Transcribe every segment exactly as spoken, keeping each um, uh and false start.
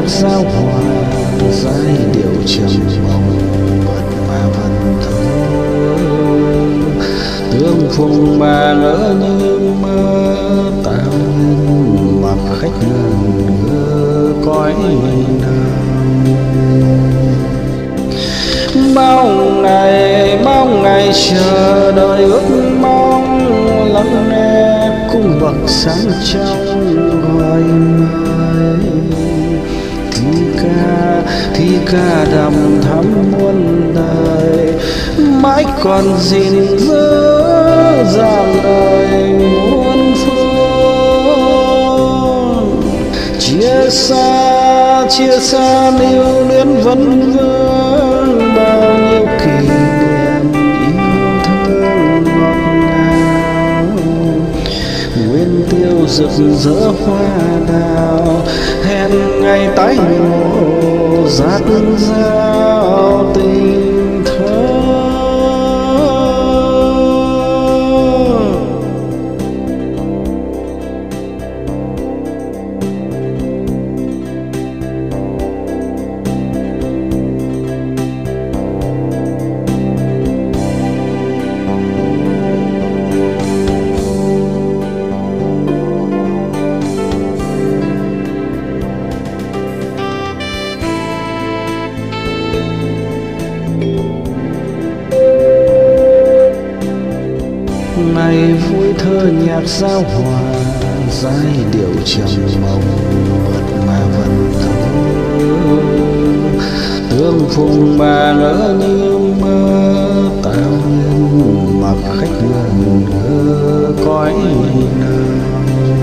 giao hòa giai điệu trầm bồng mượt mà vẫn thơ. Tương phùng mà ngỡ như mơ tạo nên mặt khách ngẩn ngơ cõi nào. Bao ngày bao ngày chờ đợi ước mong lắng nghe cung bậc sáng trong gọi mời. Thi ca thi ca đằm thắm muôn đời mãi còn gìn giữ dòng đời muôn phương. Chia xa chia xa lưu luyến vấn vương bao nhiêu kỷ niệm yêu thương ngọt ngào. Nguyên tiêu rực rỡ hoa đào hẹn ngày tái ngộ dạt dào tình thơ. Ngày vui thơ nhạc giao hòa giai điệu trầm bồng mượt mà vẫn thơ. Tương phùng mà ngỡ như mơ tạo nên mặt khách ngẩn ngơ cõi nào.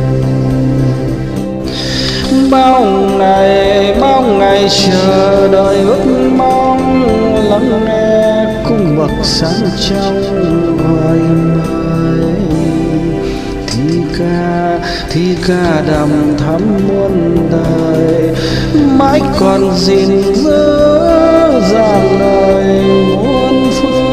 Bao ngày bao ngày chờ đợi ước mong lắng nghe cung bậc sáng trong gọi mời. Thi ca thi ca đằm thắm muôn đời mãi còn gìn giữ dòng đời muôn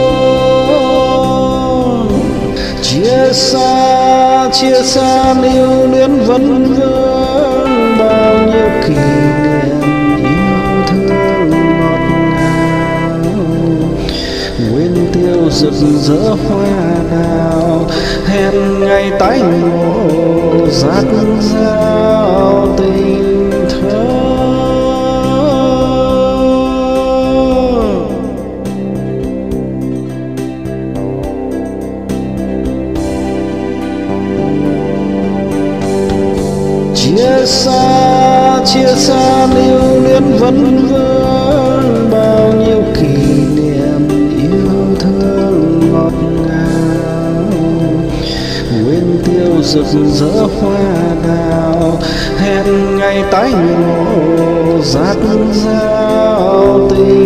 phương. Chia xa chia xa lưu luyến vấn vương bao nhiêu kỷ niệm yêu thương ngọt ngào. Nguyên tiêu rực rỡ hoa đào hẹn ngày tái ngộ dạt dào tình thơ. Chia xa chia xa lưu luyến vấn vương bao nhiêu kỷ niệm yêu thương ngọt ngào. Nguyên tiêu rực rỡ hoa đào hẹn ngày tái ngộ dạt dào tình